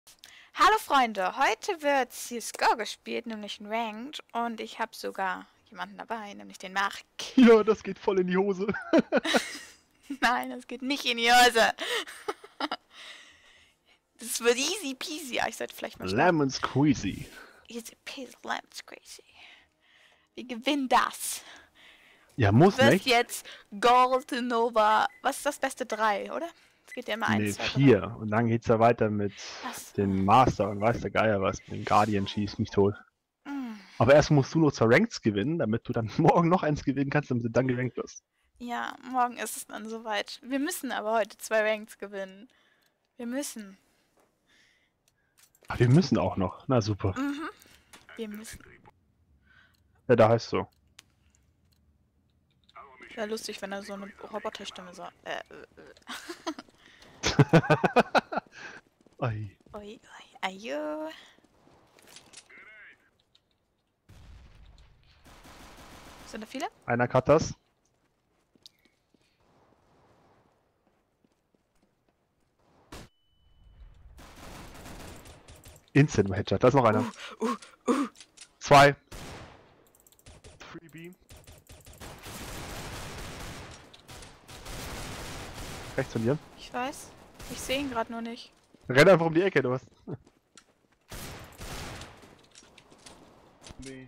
Hallo Freunde, heute wird CSGO gespielt, nämlich ein Ranked, und ich habe sogar jemanden dabei, nämlich den Mark. Ja, das geht voll in die Hose. Nein, das geht nicht in die Hose. Das wird easy peasy. Ich sollte vielleicht mal starten. Lemon Squeezy. Easy peasy, lemon squeezy. Wir gewinnen das. Ja, muss Du wirst nicht. jetzt Gold, Nova, was ist das beste? 3, oder? Es geht ja immer 1, Nee, 2, 3. 4. Und dann geht's ja weiter mit Was? den Master und weiß der Geier was. Den Guardian schießt mich tot. Mm. Aber erst musst du nur 2 Ranks gewinnen, damit du dann morgen noch eins gewinnen kannst, damit du dann gerankt wirst. Ja, morgen ist es dann soweit. Wir müssen aber heute 2 Ranks gewinnen. Wir müssen. Ach, wir müssen auch noch. Na super. Mhm. Wir müssen. Ja, da heißt so. Wäre lustig, wenn er so eine Roboterstimme so. Oi. Oi, oi, ayo. Sind da viele? Einer hat das. Instant Headshot. Da ist noch einer. 2. 3B. Rechts von dir. Ich weiß. Ich sehe ihn gerade nur nicht. Renn einfach um die Ecke, du hast. Nee.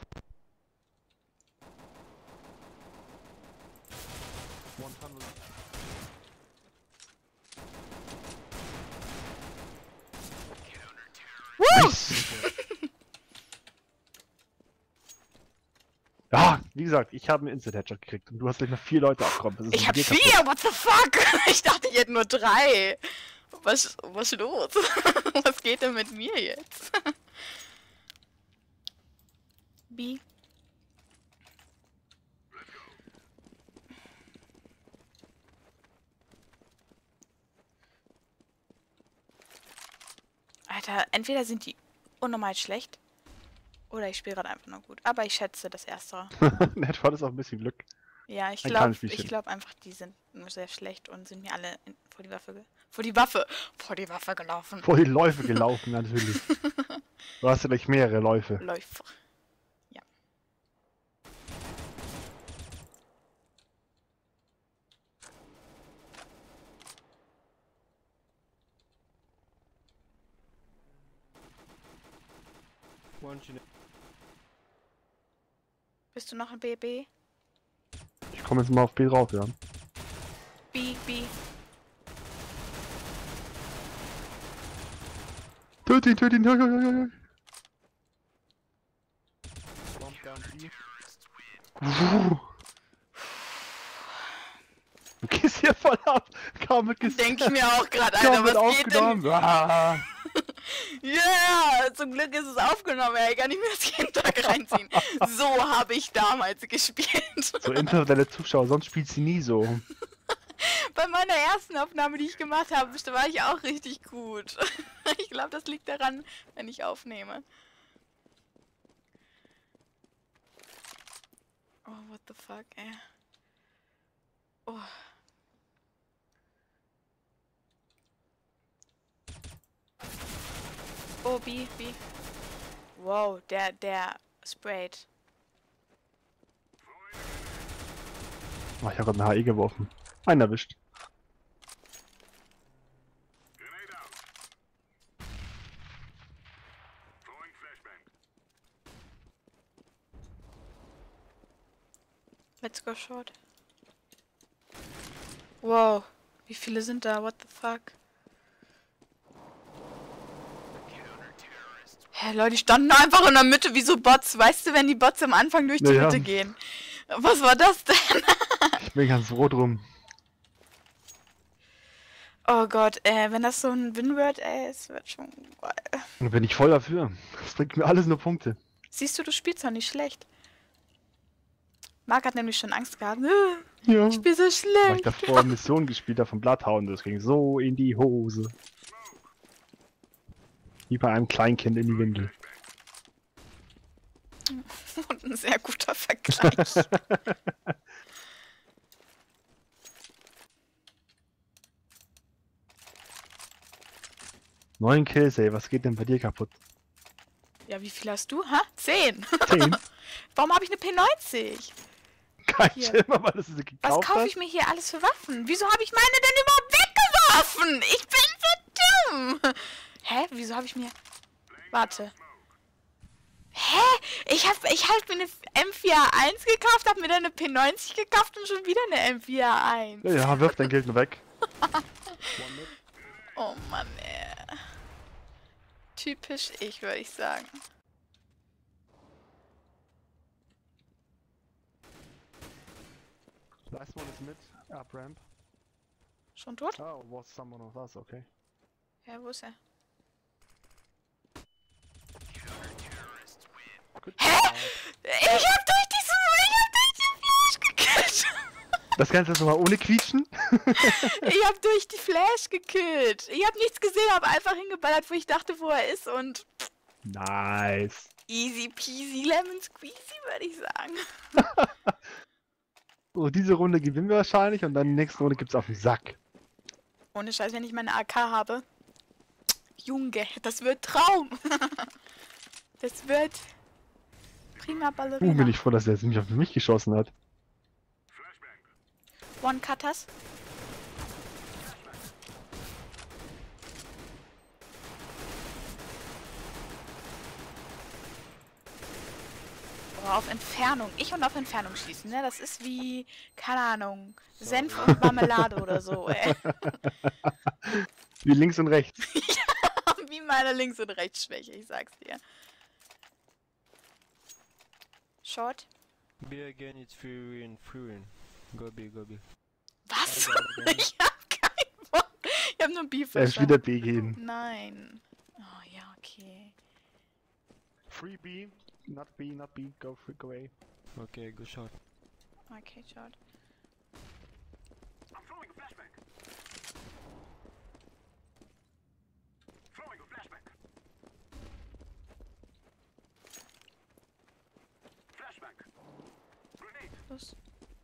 Woo! Ja, wie gesagt, ich habe einen Instant-Headshot gekriegt und du hast gleich noch 4 Leute abgekommen. Ich hab 4, what the fuck? Ich dachte, ich hätte nur 3. Was ist los? Was geht denn mit mir jetzt? B. Alter, entweder sind die unnormal schlecht oder ich spiele gerade einfach nur gut. Aber ich schätze das Erstere. Headshot ist auch ein bisschen Glück. Ja, ich Ein kleines glaube bisschen. einfach, die sind nur sehr schlecht und sind mir alle vor die Waffe gelaufen. Vor die Läufe gelaufen, natürlich. Du hast ja gleich mehrere Läufe. Läufer. Ja. Bist du noch ein BB? Ich komme jetzt mal auf B drauf, ja. B. Töte ihn, töte ihn, töte ihn. Du gehst hier voll ab. Kaum mit Denke ich mir auch gerade, Kaum Alter, mit was geht denn? aufgenommen. Ah. Yeah, zum Glück ist es aufgenommen, ey, kann ich mir das jeden Tag reinziehen. So habe ich damals gespielt. So intellektuelle Zuschauer, sonst spielt sie nie so. Bei meiner ersten Aufnahme, die ich gemacht habe, war ich auch richtig gut. Ich glaube, das liegt daran, wenn ich aufnehme. Oh, what the fuck, ey. Oh. Oh, B. Wow, der sprayt. Oh, ich habe gerade eine HE geworfen. Einen erwischt. Let's go short. Wow, wie viele sind da? What the fuck? Hä, Leute, die standen einfach in der Mitte wie so Bots. Weißt du, wenn die Bots am Anfang durch die Ja. Mitte gehen? Was war das denn? Ich bin ganz froh drum. Oh Gott, wenn das so ein Win wird, es wird schon geil. Und bin ich voll dafür. Das bringt mir alles nur Punkte. Siehst du spielst doch nicht schlecht. Marc hat nämlich schon Angst gehabt. Ja. Ich spiel so Weil ich schlecht. davor Mission gespielt habe von Bloodhound, das ging so in die Hose. Wie bei einem Kleinkind in die Windel. Und ein sehr guter Vergleich. 9 Kills, ey. Was geht denn bei dir kaputt? Ja, wie viel hast du? Ha? 10. 10? Warum habe ich eine P90? Kein Hier. Schimmer, weil du sie Was gekauft kaufe hast? ich mir hier alles für Waffen? Wieso habe ich meine denn überhaupt weggeworfen? Ich bin so dumm. Hä? Wieso habe ich mir... Warte. Hä? Ich hab mir eine M4A1 gekauft, hab mir dann eine P90 gekauft und schon wieder eine M4A1. Ja, wirf dein Gegner weg. Oh Mann, ey. Typisch ich, würde ich sagen. Last one is mid, up ramp. Schon tot? Oh, was someone of us, okay. Ja, wo ist er? Good. Ich hab durch die Flash gekillt. Das Ganze jetzt nochmal ohne Quietschen? Ich hab durch die Flash gekillt. Ich hab nichts gesehen, hab einfach hingeballert, wo ich dachte, wo er ist und... Nice. Easy peasy lemon squeezy, würde ich sagen. So, diese Runde gewinnen wir wahrscheinlich und dann die nächste Runde gibt's auf den Sack. Ohne Scheiß, wenn ich meine AK habe. Junge, das wird Traum. Das wird prima Ballerina. Bin ich froh, dass er jetzt nicht auf mich geschossen hat. One Cutters. Boah, auf Entfernung. Ich und auf Entfernung schießen, ne? Das ist wie, keine Ahnung, Senf und Marmelade oder so, ey. Wie links und rechts. Wie meine Links- und Rechtsschwäche, ich sag's dir. Short. B again, it's free. Go B, go B. Was? Ich hab keinen Bock. Ich hab nur B Er ist verstanden. wieder B gehen. Nein. Oh ja, okay. Free B, not B, not B, go away. Okay, good shot. Okay, short. Los.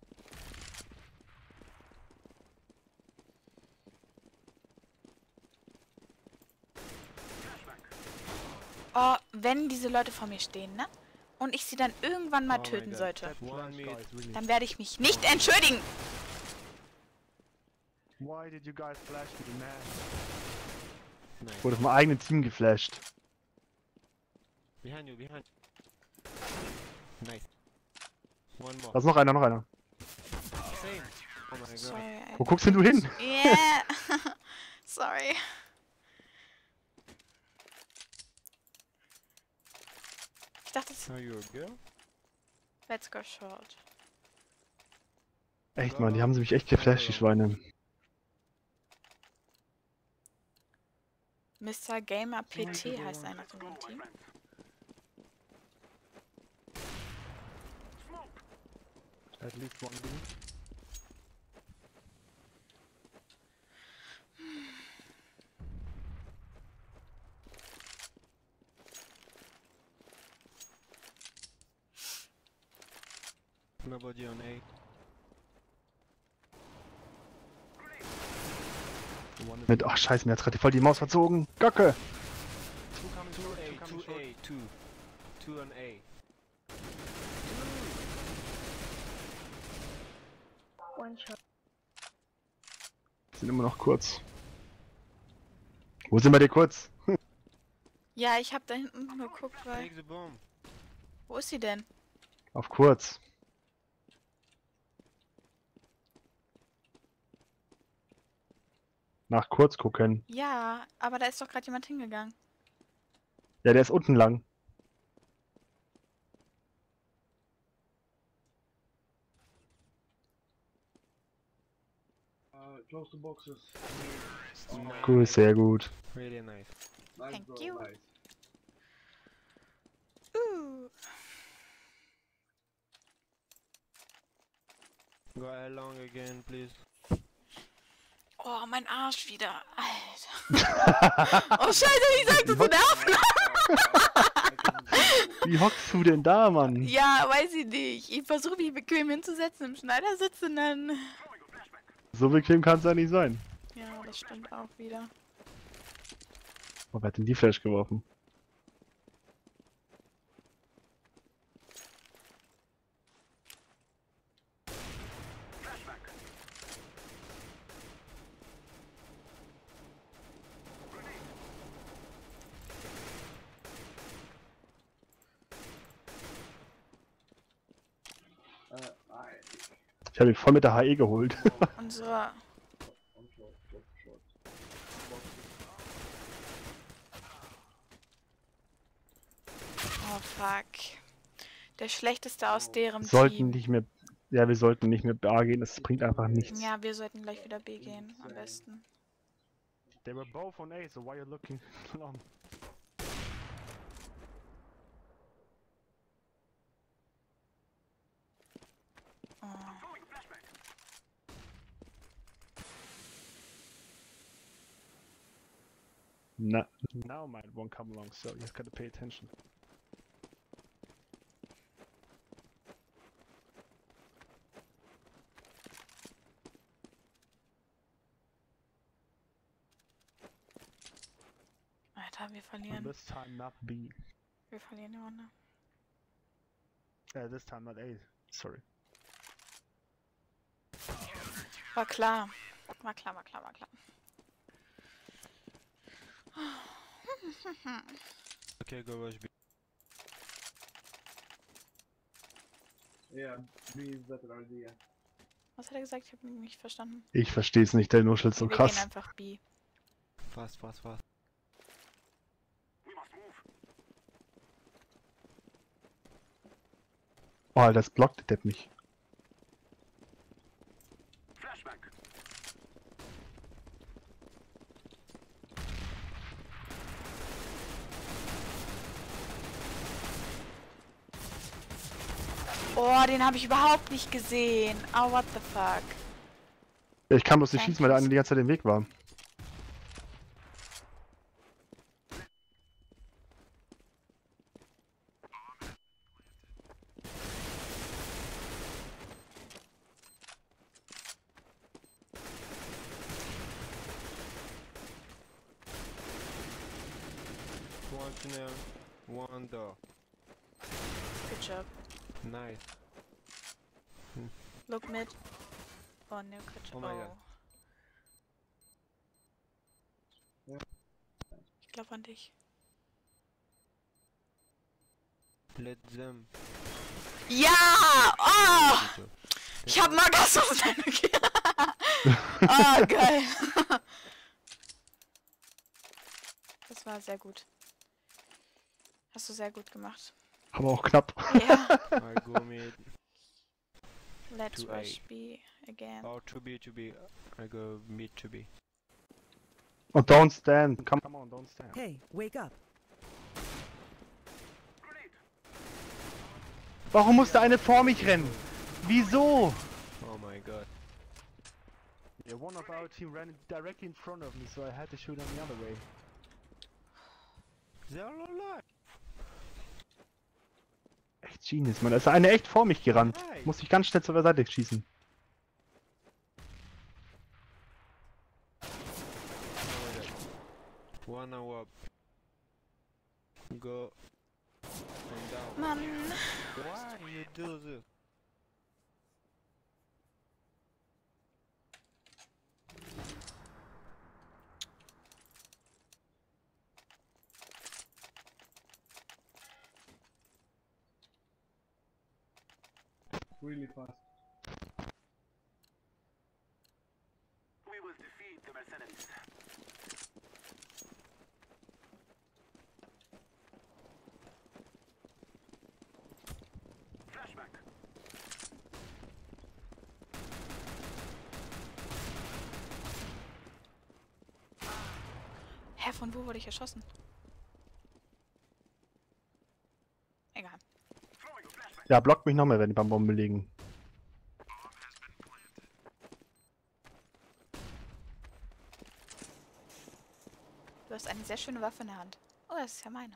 Oh, wenn diese Leute vor mir stehen, ne? Und ich sie dann irgendwann mal Oh my töten God. sollte, One mid. dann werde ich mich nicht entschuldigen. Why did you guys flash me, man? Nice. Wurde vom eigenen Team geflasht. Behind you. Nice. One more. Da ist noch einer, noch einer. Same. Oh my god. Sorry, ey. Wo guckst denn du hin? Yeah. Sorry. Ich dachte, Are you a girl? let's go short. Echt, Mann, die haben sie mich echt geflasht, die Schweine. Mr. Gamer PT heißt einer von dem Team. At least one B. Nobody on A. Mit, ach scheiße, mir hat gerade voll die Maus verzogen. Gocke! Two A. Two on A. Sind immer noch kurz. Wo sind wir dir kurz? Ja, ich hab da hinten nur geguckt, weil... Take the bomb. Wo ist sie denn? Auf kurz. Nach kurz gucken. Ja, aber da ist doch gerade jemand hingegangen. Ja, der ist unten lang. Close the boxes. Cool, sehr gut. Really nice. Nice, Thank bro, you. nice. Go along again, please. Oh, mein Arsch wieder. Alter. Oh, scheiße, wie sagt das so nerven? Wie hockst du denn da, Mann? Ja, weiß ich nicht. Ich versuche mich bequem hinzusetzen im Schneidersitz und dann... So bequem kann es ja nicht sein. Ja, das stimmt auch wieder. Oh, wer hat denn die Flash geworfen? Ich habe ihn voll mit der HE geholt. Unsere... Oh, fuck. Der Schlechteste aus deren Wir sollten Team. nicht mehr. Ja, wir sollten nicht mehr A gehen, das bringt einfach nichts. Ja, wir sollten gleich wieder B gehen, am besten. They were both on A, so why are you looking long? Oh. Now might won't come along, so you've got to pay attention. Alter, wir And verlieren. this time not B. Wir verlieren die Runde. This time not A. Sorry. War klar. War klar, war klar, war klar. Okay, go rush B. Yeah, B is better idea. Was hat er gesagt? Ich habe ihn nicht verstanden. Ich verstehe es nicht, der nuschelt so Wir gehen krass. einfach B. Fast, fast, fast. Oh, das blockt der Depp mich. Oh, den habe ich überhaupt nicht gesehen. Oh, what the fuck. Ja, ich kann bloß nicht schießen, weil der eine die ganze Zeit im Weg war. One tunnel, one door. Good job. Nice. Look mid. Oh, no, good job. Oh my God. Ich glaube an dich. Let them. Ja! Oh! Ich hab Magasmus. Oh, geil. Das war sehr gut. Hast du sehr gut gemacht. Aber auch knapp. Ja. I go mid. Let's To rush A. B again. Or to B, to B. I go mid to B. Und don't stand. Come on, don't stand. Hey, wake up. Warum musste eine vor mich rennen? Wieso? Oh my god. Yeah, one of our team ran directly in front of me, so I had to shoot on the other way. They are alive. Echt Genius, Mann. Da ist eine echt vor mich gerannt. Nice. Musste ich ganz schnell zur Seite schießen. Oh my god. 1 hour. Go. And down. Mann. Why you do this? Really fast. We will defeat the mercenaries. Flashback. Hä, von wo wurde ich erschossen? Egal. Ja, blockt mich noch mehr, wenn die beim Bombe liegen. Du hast eine sehr schöne Waffe in der Hand. Oh, das ist ja meine.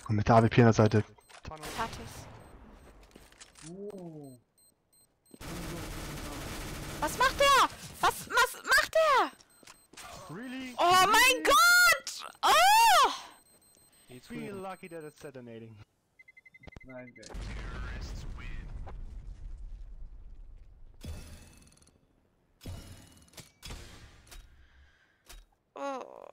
Und mit der AWP an der Seite. Tunnel. Tatis. Oh. Was macht der? Was macht der? Really? Oh mein Gott! Oh! It's Feel full. lucky that it's detonating. Nice guy. Oh.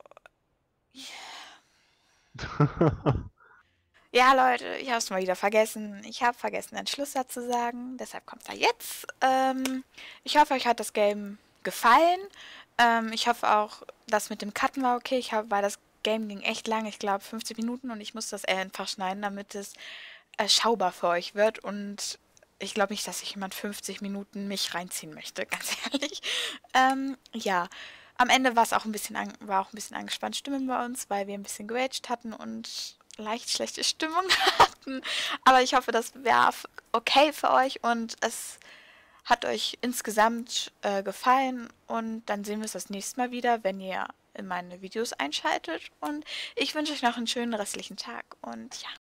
Ja, Leute, ich habe es mal wieder vergessen. Ich habe vergessen, einen Schlusssatz zu sagen. Deshalb kommt er jetzt. Ich hoffe, euch hat das Game gefallen. Ich hoffe auch, das mit dem Cutten war okay. Weil das Game ging echt lang. Ich glaube 50 Minuten und ich muss das einfach schneiden, damit es schaubar für euch wird. Und ich glaube nicht, dass sich jemand 50 Minuten mich reinziehen möchte, ganz ehrlich. Ja. Am Ende war auch ein bisschen angespannt Stimmung bei uns, weil wir ein bisschen geraged hatten und leicht schlechte Stimmung hatten. Aber ich hoffe, das wäre okay für euch und es hat euch insgesamt gefallen. Und dann sehen wir uns das nächste Mal wieder, wenn ihr in meine Videos einschaltet. Und ich wünsche euch noch einen schönen restlichen Tag. Und ja.